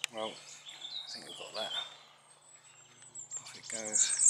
Well, I think we've got that. Off it goes.